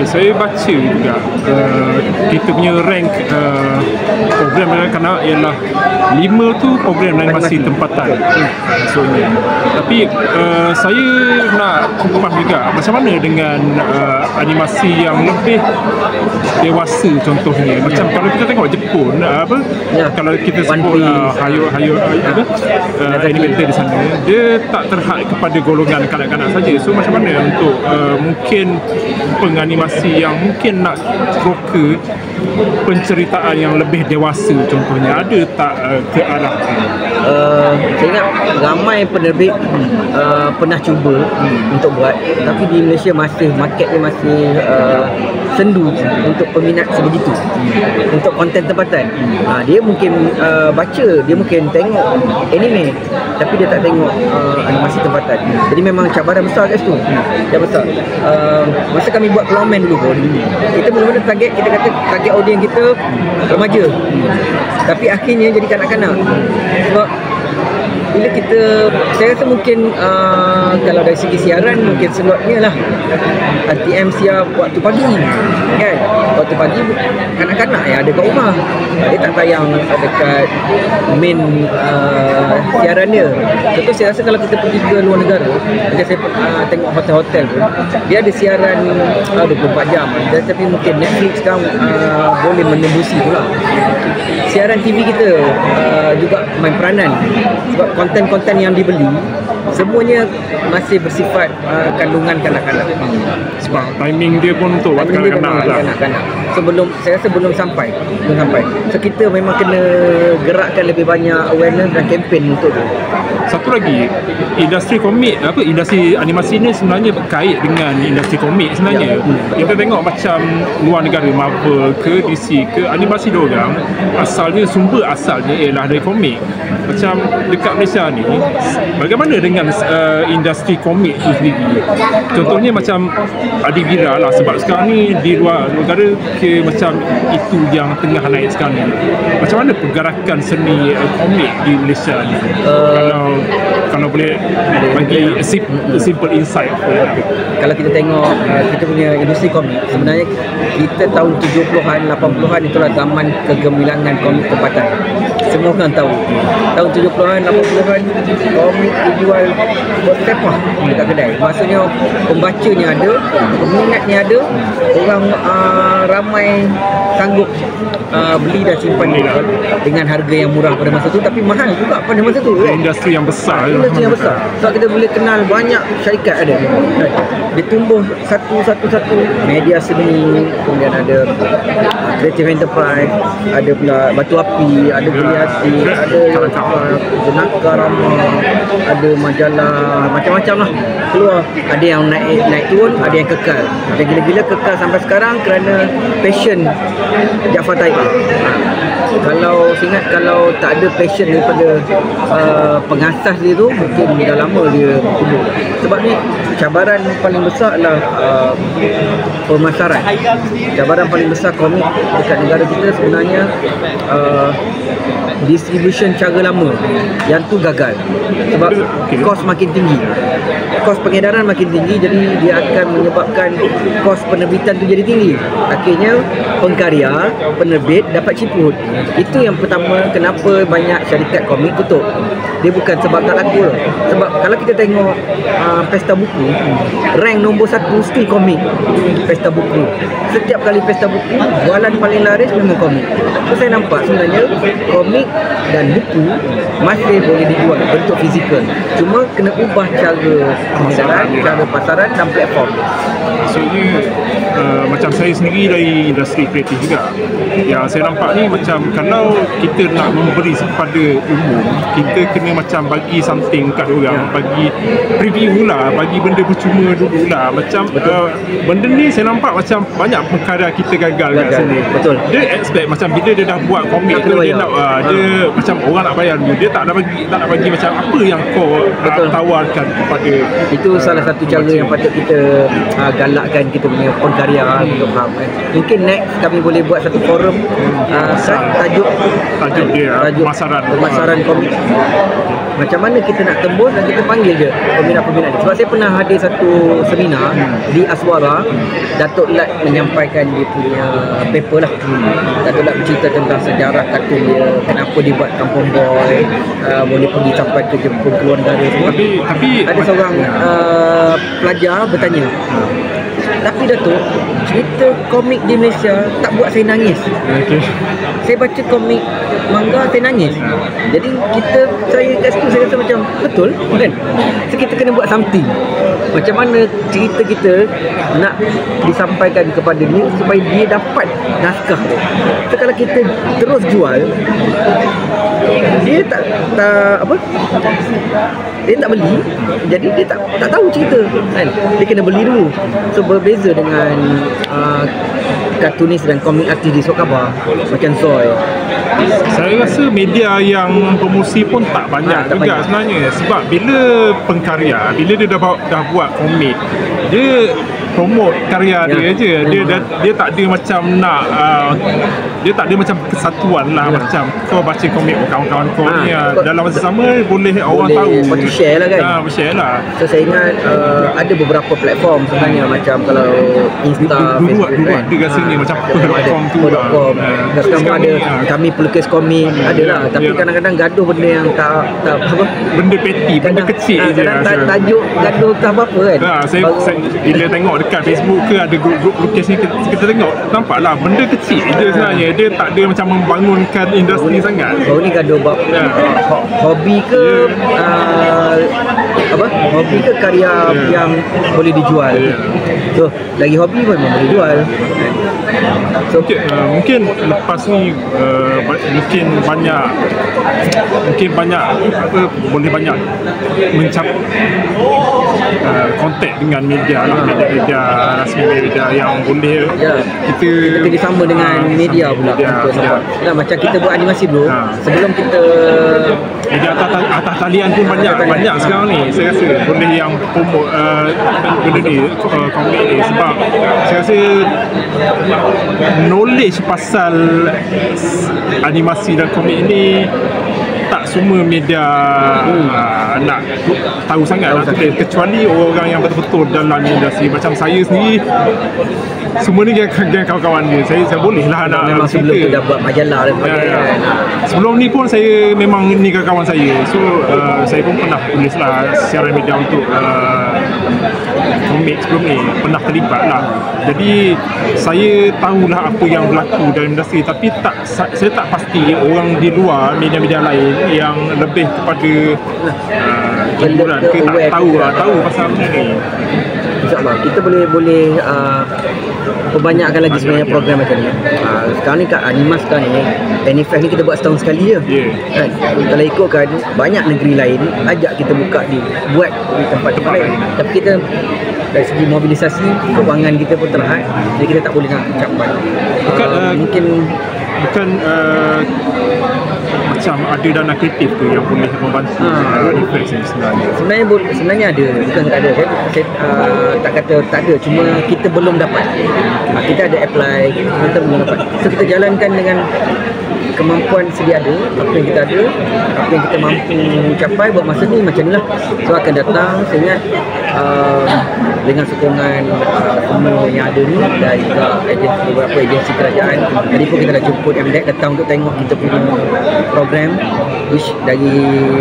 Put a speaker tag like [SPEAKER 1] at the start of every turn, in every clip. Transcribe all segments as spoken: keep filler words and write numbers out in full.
[SPEAKER 1] Ya, saya baca juga uh, kita punya rank uh, program kanak-kanak ialah lima tu program animasi tempatan maksudnya. Tapi uh, saya nak kupas juga macam mana dengan uh, animasi yang lebih dewasa contohnya. Macam kalau kita tengok Jepun uh, apa ya, kalau kita sebut uh, Hayo Hayo uh, apa uh, animator di sana, dia tak terhad kepada golongan kanak-kanak saja. So macam mana untuk uh, mungkin penganimasi yang mungkin nak roka penceritaan yang lebih dewasa contohnya, ada tak uh, ke arah
[SPEAKER 2] uh, saya ingat ramai penerbit uh, pernah cuba hmm. untuk buat, tapi di Malaysia masih market dia masih uh, sendu untuk peminat sebegitu hmm. untuk konten tempatan. hmm. uh, dia mungkin uh, baca, dia mungkin tengok anime, tapi dia tak tengok uh, animasi tempatan. Jadi memang cabaran besar kat situ. hmm. Cabaran besar. uh, masa kami buat Clownman dulu pun, kita mula-mula target, kita kata target audiens kita remaja, hmm. tapi akhirnya jadi kanak-kanak. Sebab bila kita, saya rasa mungkin uh, kalau dari segi siaran mungkin slotnya lah R T M siap waktu pagi kan, waktu pagi kanak-kanak yang ada kat rumah, dia tak tayang dekat main uh, siaran dia. Contoh saya rasa kalau kita pergi ke luar negara, macam saya uh, tengok hotel-hotel pun, dia ada siaran uh, dua puluh empat jam, tapi mungkin Netflix sekarang uh, boleh menembusi pula. Siaran T V kita uh, juga main peranan, sebab konten-konten yang dibeli semuanya masih bersifat uh, kandungan kanak-kanak.
[SPEAKER 1] Sebab timing dia pun untuk waktu kanak-kanak lah. Kanak-kanak.
[SPEAKER 2] Sebelum, saya rasa belum sampai, belum sampai. So kita memang kena gerakkan lebih banyak awareness dan kempen untuk tu.
[SPEAKER 1] Satu lagi, industri komik, apa industri animasi ni sebenarnya berkait dengan industri komik sebenarnya. Ya. Kita tengok macam luar negara, Marvel ke D C ke, animasi diorang asalnya, sumber asalnya ialah dari komik. Macam dekat Malaysia ni, bagaimana dengan uh, industri komik tu sendiri? Contohnya macam Adibira lah, sebab sekarang ni di luar negara ke macam itu yang tengah naik sekarang ni. Macam mana pergerakan seni uh, komik di Malaysia ni? Uh, kalau kalau boleh bagi a simple, a simple insight.
[SPEAKER 2] Kalau kita tengok uh, kita punya industri komik, sebenarnya kita tahun tujuh puluhan, lapan puluhan itulah zaman kegemilangan komik tempatan. Semua orang tahu. Tahun tujuh puluhan, lapan puluhan komik dijual bertepah dekat kedai. Maksudnya pembacanya ada, peminatnya ada, orang uh, ramai sanggup uh, beli dan simpan dia dengan harga yang murah pada masa tu, tapi mahal juga pada masa tu kan?
[SPEAKER 1] Industri yang besar.
[SPEAKER 2] Industri yang besar. Sebab kita boleh kenal banyak syarikat ada. Dia tumbuh satu-satu-satu, media seni, kemudian ada Creative Enterprise, ada pula Batu Api, ada Beliasi, ada Jenaka Rama, ada majalah macam-macam lah keluar. Ada yang naik naik turun, ada yang kekal. Dan gila-gila kekal sampai sekarang kerana passion Jaafar Taib. Kalau saya ingat, kalau tak ada passion daripada uh, pengasas dia tu, mungkin dah lama dia tumbuh. Sebab ni cabaran paling besar adalah uh, pemasaran. Cabaran paling besar komik dekat negara kita sebenarnya uh, distribution cara lama, yang tu gagal sebab kos makin tinggi, kos pengedaran makin tinggi, jadi dia akan menyebabkan kos penerbitan tu jadi tinggi. Akhirnya pengkarya, penerbit dapat ciput. Itu yang pertama kenapa banyak syarikat komik tutup. Dia bukan sebab tak laku lah. Sebab kalau kita tengok uh, pesta buku, rank nombor satu still komik. Pesta buku, setiap kali pesta buku, jualan paling laris memang komik. So saya nampak sebenarnya komik dan buku masih boleh dijual bentuk fizikal, cuma kena ubah cara pengedaran, cara pasaran dan platform.
[SPEAKER 1] Maksudnya uh, macam saya sendiri dari industri kreatif juga, yang saya nampak ni macam kalau kita nak memberi kepada umum, kita kena macam bagi something kat orang, bagi preview lah, bagi benda percuma dulu lah. Macam uh, benda ni saya nampak macam banyak perkara kita gagal kat sini.
[SPEAKER 2] Betul.
[SPEAKER 1] Dia expect macam bila dia dah buat komik tu, dia nak uh, dia macam orang nak bayar dulu, dia tak nak bagi, tak nak bagi macam apa yang kau uh, tawarkan kepada.
[SPEAKER 2] Itu uh, salah satu cara yang patut kita uh, galakkan kita punya pengkarya untuk faham kan. Mungkin next kami boleh buat satu forum uh, tajuk
[SPEAKER 1] tajuk dia
[SPEAKER 2] tajuk
[SPEAKER 1] pemasaran
[SPEAKER 2] pemasaran komik. macam mana kita nak tembus dan kita panggil je peminat-peminat ni. Sebab saya pernah hadir satu seminar di Aswara, Datuk Lat menyampaikan dia punya paper lah. Datuk Lat bercerita tentang sejarah kartun dia, kenapa dia buat Kampung Boy, uh, boleh pergi sampai ke Jepun, keluar negara semua.
[SPEAKER 1] Tapi, tapi
[SPEAKER 2] ada seorang uh, pelajar bertanya, tapi Datuk, cerita komik di Malaysia tak buat saya nangis.
[SPEAKER 1] Okay.
[SPEAKER 2] Saya baca komik manga, saya nangis. Jadi kita, saya kat situ saya rasa macam betul kan? So kita kena buat something. Macam mana cerita kita nak disampaikan kepada dia supaya dia dapat naskah dia. So kalau kita terus jual, dia tak tak apa? Dia tak beli, jadi dia tak tak tahu cerita kan. Dia kena beli dulu. So berbeza dengan uh, kartunis dan komik artis di Surat Khabar macam Zoy.
[SPEAKER 1] Saya rasa media yang promosi pun tak banyak
[SPEAKER 2] ha, tak
[SPEAKER 1] juga
[SPEAKER 2] banyak.
[SPEAKER 1] sebenarnya. Sebab bila pengkarya, bila dia dah, dah buat komik, dia promote karya
[SPEAKER 2] ya.
[SPEAKER 1] dia je. Dia, dia dia tak ada macam nak uh, dia tak ada macam kesatuan lah ya. Macam kau baca komik kawan-kawan kau ha, ni uh, dalam masa sama boleh, boleh orang tahu.
[SPEAKER 2] Boleh share lah kan.
[SPEAKER 1] Ha, share lah.
[SPEAKER 2] So saya ingat uh, ada beberapa platform sebenarnya, macam kalau Insta,
[SPEAKER 1] dulu,
[SPEAKER 2] Facebook
[SPEAKER 1] dulu
[SPEAKER 2] kan.
[SPEAKER 1] ada kat sini
[SPEAKER 2] ha,
[SPEAKER 1] macam per dot com tu lah.
[SPEAKER 2] .com. Dan sekarang ada
[SPEAKER 1] ha.
[SPEAKER 2] kami pelukis komik ada lah. Tapi
[SPEAKER 1] ya.
[SPEAKER 2] kadang-kadang gaduh benda yang tak tak apa,
[SPEAKER 1] benda peti, benda
[SPEAKER 2] kadang,
[SPEAKER 1] kecil
[SPEAKER 2] ha,
[SPEAKER 1] je.
[SPEAKER 2] kadang tak, tajuk gaduh tak apa-apa kan.
[SPEAKER 1] Ha, saya,
[SPEAKER 2] Baru,
[SPEAKER 1] saya bila tengok dekat Facebook ke ada grup-grup lukis ni, kita, kita tengok nampaklah benda kecil je sebenarnya. Dia tak ada macam membangunkan industri
[SPEAKER 2] baru,
[SPEAKER 1] sangat.
[SPEAKER 2] Baru ni gaduh bab
[SPEAKER 1] Ya.
[SPEAKER 2] uh, hobi ke uh, apa? Hobi ke karya
[SPEAKER 1] Ya.
[SPEAKER 2] yang boleh dijual.
[SPEAKER 1] Ya.
[SPEAKER 2] So lagi hobi pun memang boleh jual. So
[SPEAKER 1] Mungkin, uh, mungkin lepas ni uh, ba- mungkin banyak mungkin banyak apa, boleh banyak mencap uh, kontak dengan media lah, media-media rasmi, media yang boleh
[SPEAKER 2] ya,
[SPEAKER 1] kita
[SPEAKER 2] kita kerjasama dengan
[SPEAKER 1] uh,
[SPEAKER 2] media pula
[SPEAKER 1] media,
[SPEAKER 2] untuk
[SPEAKER 1] media.
[SPEAKER 2] support. Nah, macam kita buat animasi dulu,
[SPEAKER 1] Ha.
[SPEAKER 2] sebelum kita
[SPEAKER 1] Media atas, atas talian pun banyak
[SPEAKER 2] Atas talian.
[SPEAKER 1] banyak sekarang ni. Saya rasa boleh yang promote uh, benda ni, uh, komik ni. Sebab saya rasa knowledge pasal animasi dan komik ni tak semua media hmm. uh, nak tahu sangat lah, kecuali orang yang betul-betul dalam industri. Macam saya sendiri, semua ni geng, geng kawan-kawan dia. Saya saya boleh lah nak
[SPEAKER 2] memang
[SPEAKER 1] cerita.
[SPEAKER 2] sebelum tu dah buat majalah dan sebagainya.
[SPEAKER 1] Ya, ya. Sebelum ni pun saya memang ni kawan saya. So uh, saya pun pernah tulis lah secara media untuk uh, komik sebelum ni. Pernah terlibat lah. Jadi saya tahulah apa yang berlaku dalam industri. Tapi tak saya tak pasti orang di luar media-media lain yang lebih kepada uh, hiburan ke tak tahu lah, tahu pasal benda ni.
[SPEAKER 2] InsyaAllah kita boleh boleh uh, perbanyakkan lagi sebenarnya program macam ni. Uh, sekarang ni kat Animas sekarang ni, Anifest ni kita buat setahun sekali je.
[SPEAKER 1] Yeah.
[SPEAKER 2] Kan? Kalau ikutkan banyak negeri lain ajak kita buka di buat di tempat-tempat lain. Tapi kita dari segi mobilisasi, kewangan kita pun terhad. Jadi kita tak boleh nak capai.
[SPEAKER 1] Bukan,
[SPEAKER 2] Uh,
[SPEAKER 1] uh,
[SPEAKER 2] mungkin
[SPEAKER 1] bukan uh, macam ada dana kreatif tu yang boleh membantu
[SPEAKER 2] Ha.
[SPEAKER 1] uh, Anifest ni sebenarnya.
[SPEAKER 2] Sebenarnya boleh, sebenarnya ada, bukan tak ada. Saya, saya uh, tak kata tak ada, cuma kita belum dapat. Uh, kita ada apply, kita belum dapat. So kita jalankan dengan kemampuan sedia ada, apa yang kita ada, apa yang kita mampu capai buat masa ni macam ni lah. So akan datang, saya ingat uh, dengan sokongan uh, semua yang ada ni dan juga agensi, beberapa agensi kerajaan. Tadi pun kita dah jemput M D E C datang untuk tengok kita punya program, which dari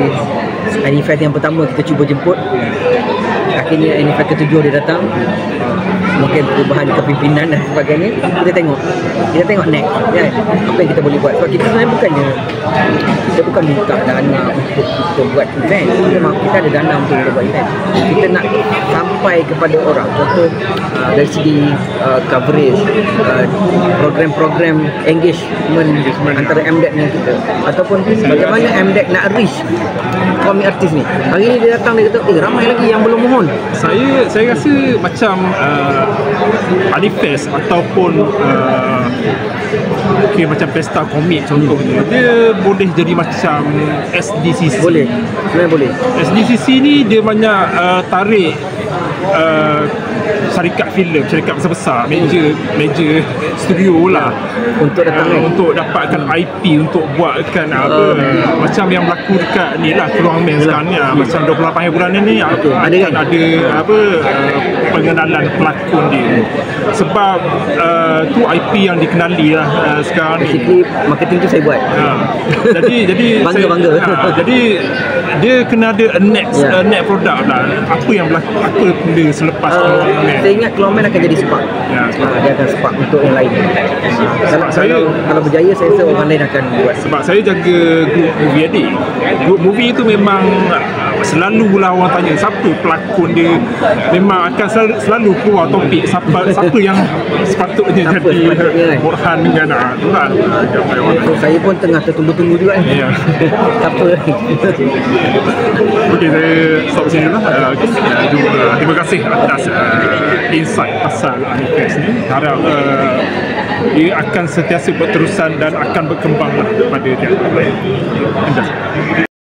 [SPEAKER 2] Anifest yang pertama kita cuba jemput, akhirnya Anifest ketujuh dia datang. Mungkin perubahan kepimpinan dan sebagainya, kita tengok kita tengok next kan, apa yang kita boleh buat. Sebab kita sebenarnya bukannya kita bukan minta dana untuk kita buat event. Kita, kita ada dana untuk kita buat event. Kita nak sampai kepada orang. Contoh uh, dari segi uh, coverage, uh, program-program engagement antara M D E C dengan kita, ataupun bagaimana M D E C nak reach komik artis ni. Hari ni dia datang, dia kata eh ramai lagi yang belum mohon.
[SPEAKER 1] Saya saya rasa macam uh, Anifest ataupun uh, okay, macam pesta komik contohnya, dia boleh jadi macam S D C C.
[SPEAKER 2] Boleh, sebenarnya boleh.
[SPEAKER 1] S D C C ni dia banyak uh, tarik uh, syarikat filem, syarikat besar-besar, major major studio lah
[SPEAKER 2] Untuk datang
[SPEAKER 1] uh,
[SPEAKER 2] kan?
[SPEAKER 1] untuk dapatkan I P untuk buatkan apa uh, macam yang berlaku dekat ni lah Peluang Men sekarang ni lah. Macam dua puluh lapan hari bulan ni
[SPEAKER 2] Okay,
[SPEAKER 1] ada
[SPEAKER 2] ada
[SPEAKER 1] kan
[SPEAKER 2] kan?
[SPEAKER 1] ada apa uh, pengenalan pelakon dia sebab uh, tu I P yang dikenali lah uh, sekarang ni.
[SPEAKER 2] Basically marketing tu saya buat.
[SPEAKER 1] Ha. Jadi jadi
[SPEAKER 2] Bangga,
[SPEAKER 1] saya,
[SPEAKER 2] bangga.
[SPEAKER 1] Ha, jadi dia kena ada a next
[SPEAKER 2] Ya.
[SPEAKER 1] a next product lah. Apa yang berlaku, apa benda selepas
[SPEAKER 2] Uh,
[SPEAKER 1] Peluang Men.
[SPEAKER 2] saya ingat Keluar Man akan jadi spark.
[SPEAKER 1] Ya,
[SPEAKER 2] Uh, dia akan spark untuk yang lain. Kalau,
[SPEAKER 1] saya-
[SPEAKER 2] kalau, kalau berjaya saya rasa orang lain akan buat.
[SPEAKER 1] Sebab saya jaga group movie adik. Group movie tu memang selalulah orang tanya siapa pelakon dia, memang akan selalu, selalu keluar topik siapa siapa yang sepatutnya
[SPEAKER 2] Siapa
[SPEAKER 1] jadi
[SPEAKER 2] sepatutnya kan?
[SPEAKER 1] Borhan dengan ah, tu lah.
[SPEAKER 2] So, saya pun tengah tertunggu-tunggu juga ni.
[SPEAKER 1] Ya.
[SPEAKER 2] Siapa?
[SPEAKER 1] Okey, saya stop sini dulu. Uh, okay. uh, jumpa. Terima kasih atas uh, insight pasal Anifest ni. Harap uh, ia akan sentiasa berterusan dan akan berkembang lah pada tiap-tiap lain. Terima kasih.